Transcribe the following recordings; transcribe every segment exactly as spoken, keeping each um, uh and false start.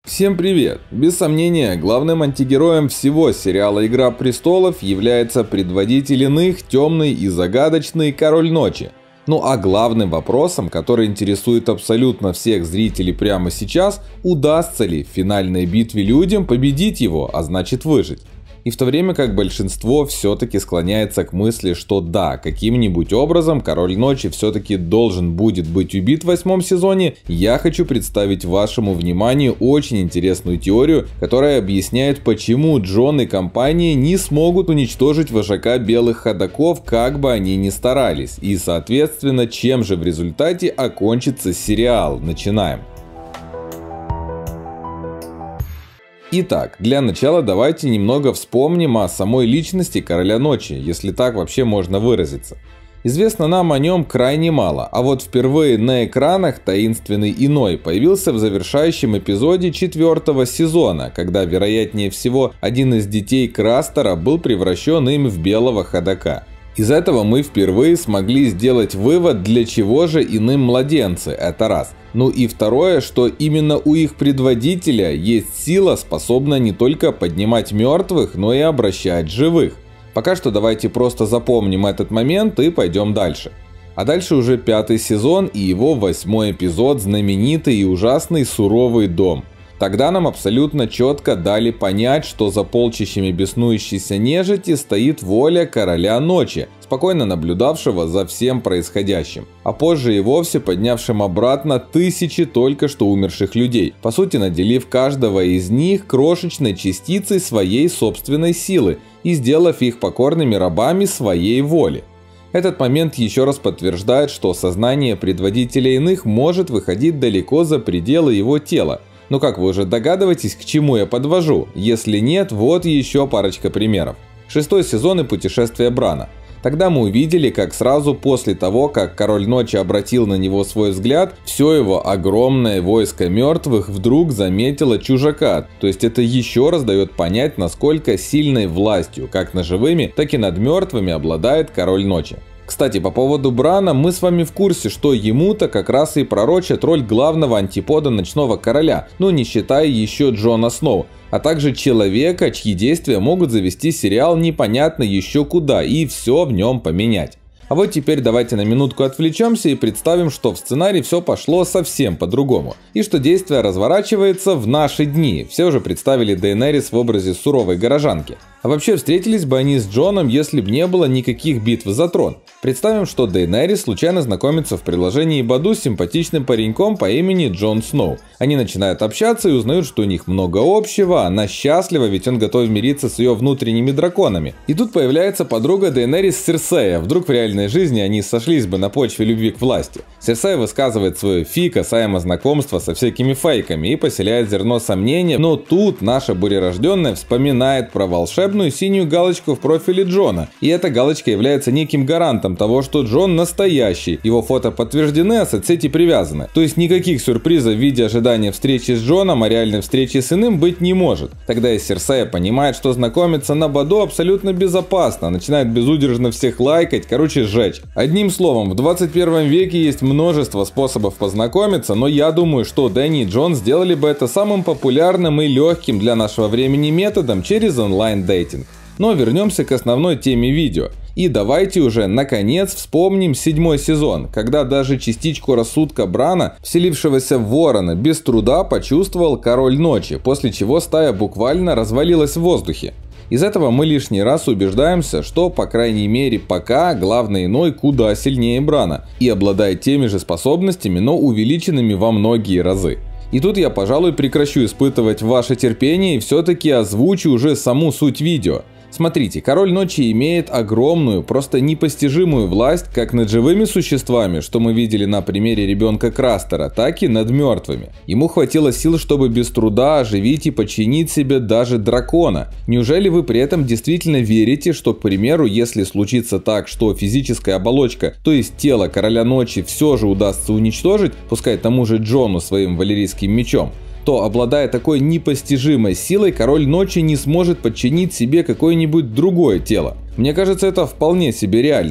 Всем привет! Без сомнения, главным антигероем всего сериала «Игра престолов» является предводитель иных, темный и загадочный Король Ночи. Ну а главным вопросом, который интересует абсолютно всех зрителей прямо сейчас, удастся ли в финальной битве людям победить его, а значит выжить. И в то время как большинство все-таки склоняется к мысли, что да, каким-нибудь образом Король Ночи все-таки должен будет быть убит в восьмом сезоне, я хочу представить вашему вниманию очень интересную теорию, которая объясняет, почему Джон и компания не смогут уничтожить вожака белых ходоков, как бы они ни старались, и соответственно, чем же в результате окончится сериал. Начинаем. Итак, для начала давайте немного вспомним о самой личности Короля Ночи, если так вообще можно выразиться. Известно нам о нем крайне мало, а вот впервые на экранах таинственный Иной появился в завершающем эпизоде четвертого сезона, когда, вероятнее всего, один из детей Крастера был превращен им в белого ходока. Из этого мы впервые смогли сделать вывод, для чего же иным младенцы, это раз. Ну и второе, что именно у их предводителя есть сила, способная не только поднимать мертвых, но и обращать живых. Пока что давайте просто запомним этот момент и пойдем дальше. А дальше уже пятый сезон и его восьмой эпизод, знаменитый и ужасный Суровый дом. Тогда нам абсолютно четко дали понять, что за полчищами беснующейся нежити стоит воля Короля Ночи, спокойно наблюдавшего за всем происходящим, а позже и вовсе поднявшим обратно тысячи только что умерших людей, по сути наделив каждого из них крошечной частицей своей собственной силы и сделав их покорными рабами своей воли. Этот момент еще раз подтверждает, что сознание предводителя иных может выходить далеко за пределы его тела. Но как вы уже догадываетесь, к чему я подвожу? Если нет, вот еще парочка примеров. Шестой сезон и путешествие Брана. Тогда мы увидели, как сразу после того, как Король Ночи обратил на него свой взгляд, все его огромное войско мертвых вдруг заметило чужака. То есть это еще раз дает понять, насколько сильной властью, как над живыми, так и над мертвыми обладает Король Ночи. Кстати, по поводу Брана, мы с вами в курсе, что ему-то как раз и пророчат роль главного антипода Ночного Короля, ну не считая еще Джона Сноу, а также человека, чьи действия могут завести сериал непонятно еще куда и все в нем поменять. А вот теперь давайте на минутку отвлечемся и представим, что в сценарии все пошло совсем по-другому, и что действие разворачивается в наши дни. Все уже представили Дейенерис в образе суровой горожанки. А вообще, встретились бы они с Джоном, если бы не было никаких битв за трон. Представим, что Дейенерис случайно знакомится в приложении Баду с симпатичным пареньком по имени Джон Сноу. Они начинают общаться и узнают, что у них много общего, она счастлива, ведь он готов мириться с ее внутренними драконами. И тут появляется подруга Дейенерис Серсея, вдруг в реальной жизни они сошлись бы на почве любви к власти. Серсея высказывает свое фи касаемо знакомства со всякими фейками и поселяет зерно сомнения, но тут наша бурерожденная вспоминает про волшебную синюю галочку в профиле Джона, и эта галочка является неким гарантом того, что Джон настоящий, его фото подтверждены, а соцсети привязаны. То есть никаких сюрпризов в виде ожидания встречи с Джоном, а реальной встречи с иным быть не может. Тогда и Серсея понимает, что знакомиться на Баду абсолютно безопасно, начинает безудержно всех лайкать, короче сжечь. Одним словом, в двадцать первом веке есть множество способов познакомиться, но я думаю, что Дэнни и Джон сделали бы это самым популярным и легким для нашего времени методом через онлайн-дейтинг. Но вернемся к основной теме видео. И давайте уже наконец вспомним седьмой сезон, когда даже частичку рассудка Брана, вселившегося в Ворона, без труда почувствовал Король Ночи, после чего стая буквально развалилась в воздухе. Из этого мы лишний раз убеждаемся, что, по крайней мере, пока главный Иной куда сильнее Брана и обладает теми же способностями, но увеличенными во многие разы. И тут я, пожалуй, прекращу испытывать ваше терпение и все-таки озвучу уже саму суть видео. Смотрите, Король Ночи имеет огромную, просто непостижимую власть как над живыми существами, что мы видели на примере ребенка Крастера, так и над мертвыми. Ему хватило сил, чтобы без труда оживить и подчинить себе даже дракона. Неужели вы при этом действительно верите, что, к примеру, если случится так, что физическая оболочка, то есть тело Короля Ночи, все же удастся уничтожить, пускай тому же Джону своим валерийским мечом, то, обладая такой непостижимой силой, Король Ночи не сможет подчинить себе какое-нибудь другое тело. Мне кажется это вполне себе реальным.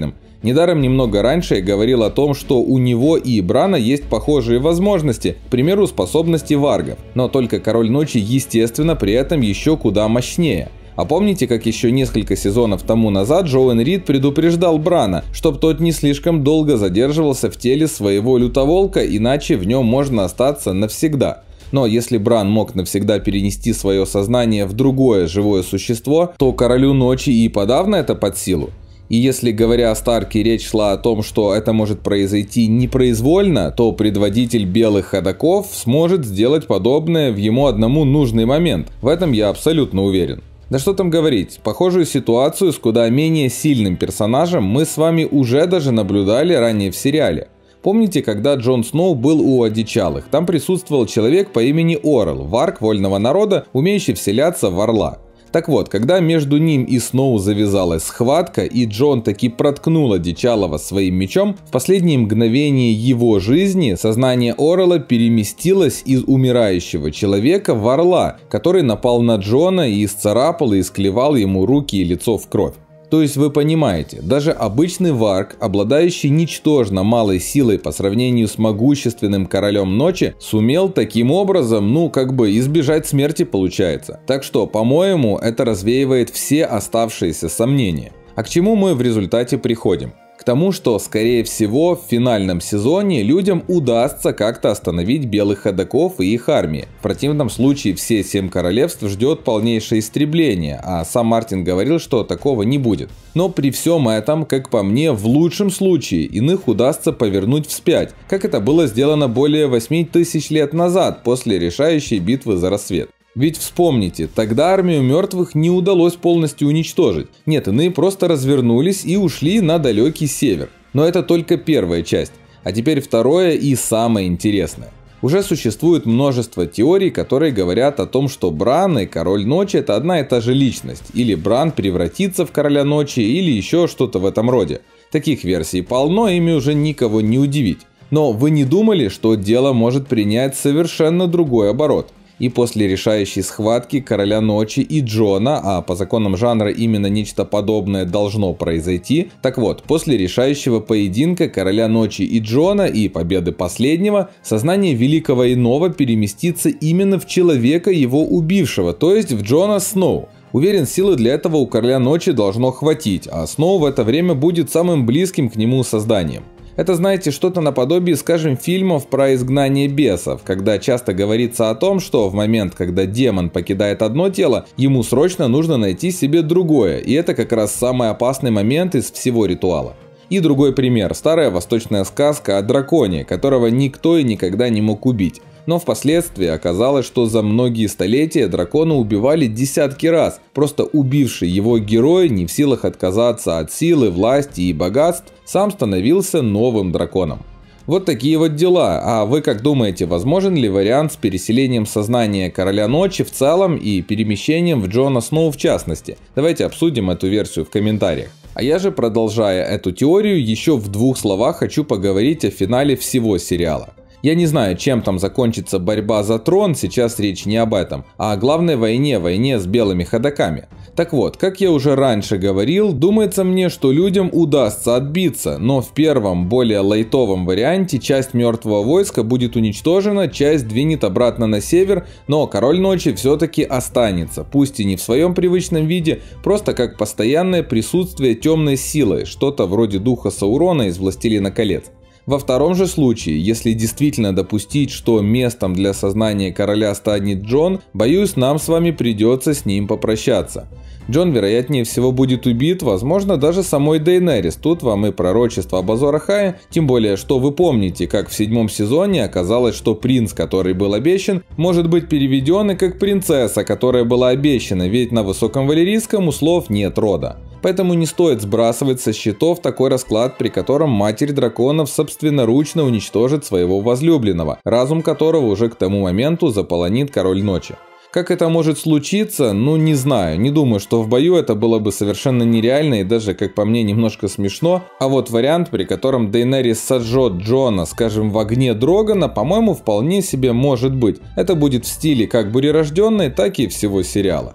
Недаром немного раньше я говорил о том, что у него и Брана есть похожие возможности, к примеру, способности варгов, но только Король Ночи, естественно, при этом еще куда мощнее. А помните, как еще несколько сезонов тому назад Джоуэн Рид предупреждал Брана, чтоб тот не слишком долго задерживался в теле своего лютоволка, иначе в нем можно остаться навсегда. Но если Бран мог навсегда перенести свое сознание в другое живое существо, то Королю Ночи и подавно это под силу. И если, говоря о Старке, речь шла о том, что это может произойти непроизвольно, то предводитель белых ходоков сможет сделать подобное в ему одному нужный момент. В этом я абсолютно уверен. Да что там говорить, похожую ситуацию с куда менее сильным персонажем мы с вами уже даже наблюдали ранее в сериале. Помните, когда Джон Сноу был у одичалых? Там присутствовал человек по имени Орел, варг вольного народа, умеющий вселяться в орла. Так вот, когда между ним и Сноу завязалась схватка, и Джон таки проткнул одичалого своим мечом, в последние мгновения его жизни сознание Орела переместилось из умирающего человека в орла, который напал на Джона и исцарапал и исклевал ему руки и лицо в кровь. То есть вы понимаете, даже обычный варг, обладающий ничтожно малой силой по сравнению с могущественным Королем Ночи, сумел таким образом, ну как бы избежать смерти получается. Так что, по-моему, это развеивает все оставшиеся сомнения. А к чему мы в результате приходим? К тому, что, скорее всего, в финальном сезоне людям удастся как-то остановить белых ходоков и их армии. В противном случае все семь королевств ждет полнейшее истребление, а сам Мартин говорил, что такого не будет. Но при всем этом, как по мне, в лучшем случае иных удастся повернуть вспять, как это было сделано более восьми тысяч лет назад после решающей битвы за рассвет. Ведь вспомните, тогда армию мертвых не удалось полностью уничтожить. Нет, иные просто развернулись и ушли на далекий север. Но это только первая часть. А теперь второе и самое интересное. Уже существует множество теорий, которые говорят о том, что Бран и Король Ночи — это одна и та же личность. Или Бран превратится в Короля Ночи, или еще что-то в этом роде. Таких версий полно, ими уже никого не удивить. Но вы не думали, что дело может принять совершенно другой оборот? И после решающей схватки Короля Ночи и Джона, а по законам жанра именно нечто подобное должно произойти, так вот, после решающего поединка Короля Ночи и Джона и победы последнего, сознание Великого Иного переместится именно в человека, его убившего, то есть в Джона Сноу. Уверен, силы для этого у Короля Ночи должно хватить, а Сноу в это время будет самым близким к нему созданием. Это, знаете, что-то наподобие, скажем, фильмов про изгнание бесов, когда часто говорится о том, что в момент, когда демон покидает одно тело, ему срочно нужно найти себе другое, и это как раз самый опасный момент из всего ритуала. И другой пример – старая восточная сказка о драконе, которого никто и никогда не мог убить. Но впоследствии оказалось, что за многие столетия дракона убивали десятки раз. Просто убивший его герой, не в силах отказаться от силы, власти и богатств, сам становился новым драконом. Вот такие вот дела. А вы как думаете, возможен ли вариант с переселением сознания Короля Ночи в целом и перемещением в Джона Сноу в частности? Давайте обсудим эту версию в комментариях. А я же, продолжая эту теорию, еще в двух словах хочу поговорить о финале всего сериала. Я не знаю, чем там закончится борьба за трон, сейчас речь не об этом, а о главной войне, войне с белыми ходоками. Так вот, как я уже раньше говорил, думается мне, что людям удастся отбиться, но в первом, более лайтовом варианте часть мертвого войска будет уничтожена, часть двинет обратно на север, но Король Ночи все-таки останется, пусть и не в своем привычном виде, просто как постоянное присутствие темной силы, что-то вроде духа Саурона из «Властелина колец». Во втором же случае, если действительно допустить, что местом для сознания короля станет Джон, боюсь, нам с вами придется с ним попрощаться. Джон, вероятнее всего, будет убит, возможно, даже самой Дейенерис. Тут вам и пророчество об Азор Ахае, тем более, что вы помните, как в седьмом сезоне оказалось, что принц, который был обещан, может быть переведен и как принцесса, которая была обещана, ведь на Высоком Валерийском у слов нет рода. Поэтому не стоит сбрасывать со счетов такой расклад, при котором Матерь Драконов собственноручно уничтожит своего возлюбленного, разум которого уже к тому моменту заполонит Король Ночи. Как это может случиться, ну не знаю, не думаю, что в бою это было бы совершенно нереально и даже, как по мне, немножко смешно, а вот вариант, при котором Дейенерис сожжет Джона, скажем, в огне Дрогана, по-моему, вполне себе может быть. Это будет в стиле как Бурерожденной, так и всего сериала.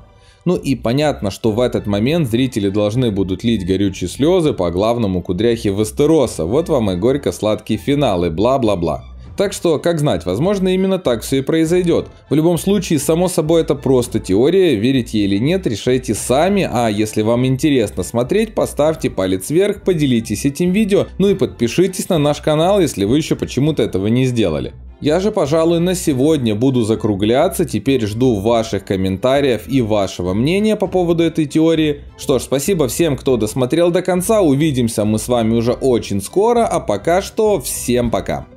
Ну и понятно, что в этот момент зрители должны будут лить горючие слезы по главному кудряхе Вестероса. Вот вам и горько-сладкий финал и бла-бла-бла. Так что, как знать, возможно, именно так все и произойдет. В любом случае, само собой, это просто теория, верить ей или нет, решайте сами. А если вам интересно смотреть, поставьте палец вверх, поделитесь этим видео, ну и подпишитесь на наш канал, если вы еще почему-то этого не сделали. Я же, пожалуй, на сегодня буду закругляться, теперь жду ваших комментариев и вашего мнения по поводу этой теории. Что ж, спасибо всем, кто досмотрел до конца, увидимся мы с вами уже очень скоро, а пока что всем пока.